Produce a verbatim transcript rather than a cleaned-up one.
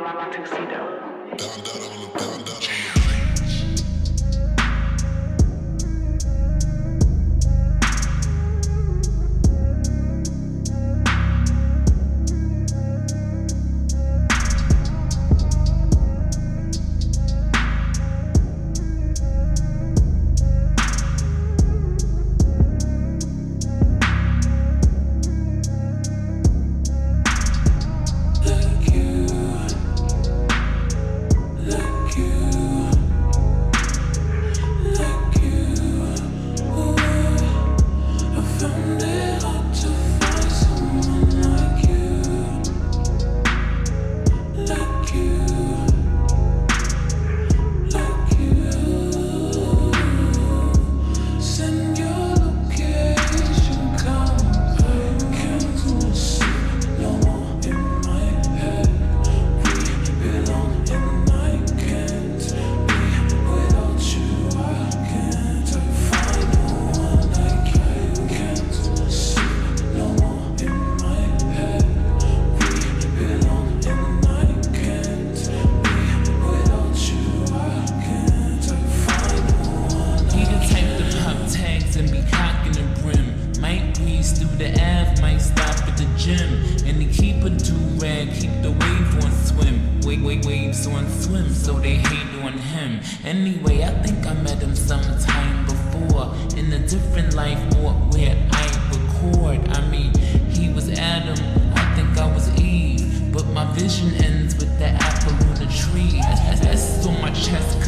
my tuxedo. Down, down, on the, down, down, on the. And he keep a do-rag, keep the wave on swim. Wait, wait, waves on swim, so they hate on him. Anyway, I think I met him sometime before, in a different life or where I record. I mean, he was Adam, I think I was Eve, but my vision ends with the apple on the tree. That's on my chest.